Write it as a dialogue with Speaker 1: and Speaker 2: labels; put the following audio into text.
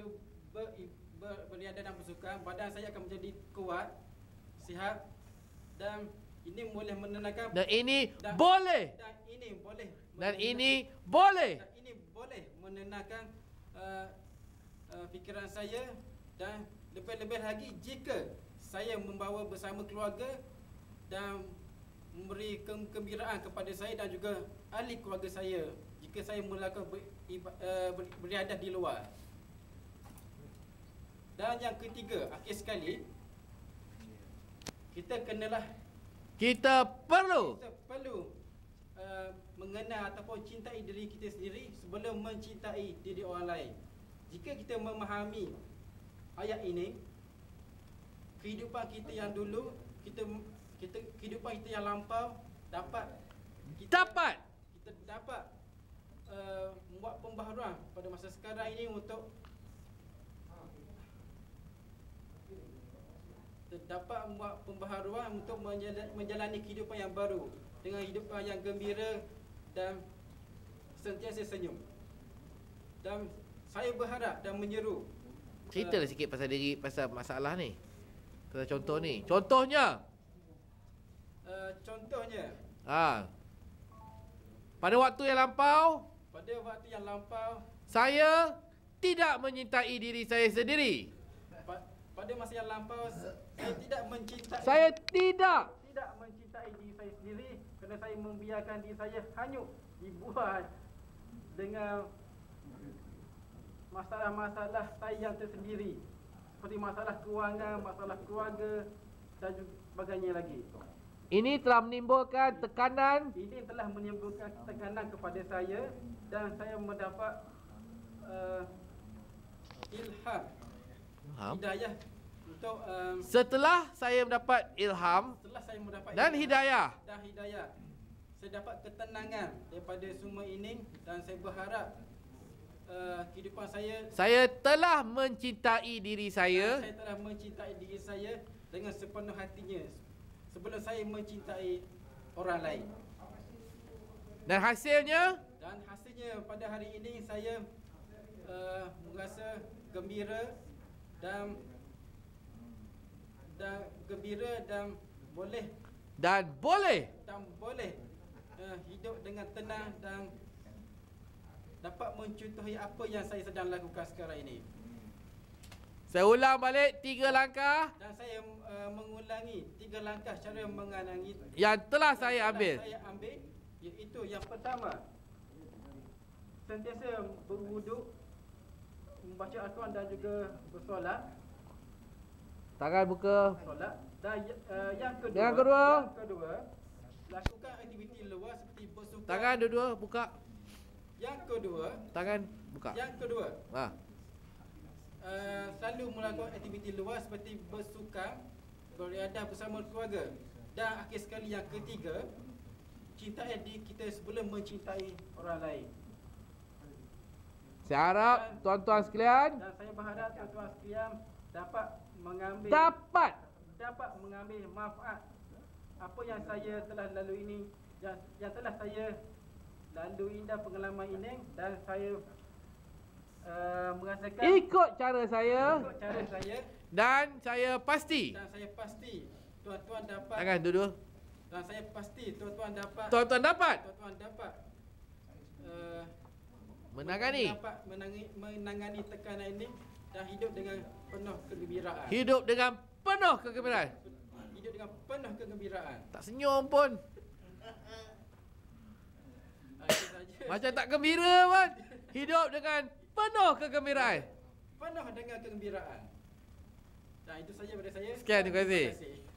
Speaker 1: selalu beriadah dan bersukan, badan saya akan menjadi kuat, sihat, dan ini boleh menenangkan,
Speaker 2: dan ini boleh
Speaker 1: menenangkan fikiran saya, dan lebih-lebih lagi jika saya membawa bersama keluarga dan memberi kegembiraan kepada saya dan juga ahli keluarga saya jika saya melakukan beriadah di luar. Dan yang ketiga, akhir sekali, kita perlu mengenal ataupun cintai diri kita sendiri sebelum mencintai diri orang lain. Jika kita memahami ayat ini, kehidupan kita yang dulu, kehidupan kita yang lampau kita dapat membuat pembaharuan pada masa sekarang ini untuk dapat membuat pembaharuan untuk menjalani kehidupan yang baru dengan hidupan yang gembira dan sentiasa senyum. Dan saya berharap dan menyeru,
Speaker 2: ceritalah sikit pasal diri, pasal masalah ni, pasal contoh ni. Contohnya pada waktu yang lampau, saya tidak mencintai diri saya sendiri.
Speaker 1: Pada masa yang lampau, saya tidak mencintai diri saya sendiri kerana saya membiarkan diri saya hanyut dibuat dengan masalah-masalah saya yang tersendiri, seperti masalah kewangan, masalah keluarga dan sebagainya lagi.
Speaker 2: Ini telah menimbulkan tekanan
Speaker 1: kepada saya, dan saya mendapat ilham, hidayah untuk
Speaker 2: setelah saya mendapat ilham dan hidayah,
Speaker 1: saya dapat ketenangan daripada semua ini, dan saya berharap kehidupan saya
Speaker 2: telah mencintai diri saya,
Speaker 1: dengan sepenuh hatinya sebelum saya mencintai orang lain.
Speaker 2: Dan hasilnya
Speaker 1: pada hari ini saya merasa gembira dan boleh hidup dengan tenang dan dapat mencontohi apa yang saya sedang lakukan sekarang ini.
Speaker 2: Saya ulang balik 3 langkah
Speaker 1: dan saya mengulangi 3 langkah cara mengenangi
Speaker 2: yang telah saya ambil.
Speaker 1: Iaitu yang pertama, sentiasa berwuduk, membaca Al-Quran dan juga bersolat.
Speaker 2: Tangan buka.
Speaker 1: Solat. Dan yang
Speaker 2: kedua,
Speaker 1: lakukan aktiviti luar seperti bersukan.
Speaker 2: Tangan dua-dua buka.
Speaker 1: Yang kedua,
Speaker 2: tangan buka.
Speaker 1: Yang kedua, selalu melakukan aktiviti luar seperti bersukan, beriadah bersama keluarga. Dan akhir sekali yang ketiga, cintai diri kita sebelum mencintai orang lain.
Speaker 2: Saya harap tuan-tuan sekalian,
Speaker 1: dan saya berharap tuan-tuan sekalian dapat mengambil manfaat apa yang saya telah lalui ini, yang telah saya lalui dan pengalaman ini, dan saya merasakan
Speaker 2: ikut cara saya, dan saya pasti
Speaker 1: tuan-tuan dapat.
Speaker 2: Tangan dua-dua.
Speaker 1: Dan saya pasti tuan-tuan dapat menangani tekanan ini dan hidup dengan penuh kegembiraan.
Speaker 2: Tak senyum pun. Macam tak gembira pun. Hidup dengan penuh kegembiraan.
Speaker 1: Dan itu saja daripada saya.
Speaker 2: Sekian, terima kasih.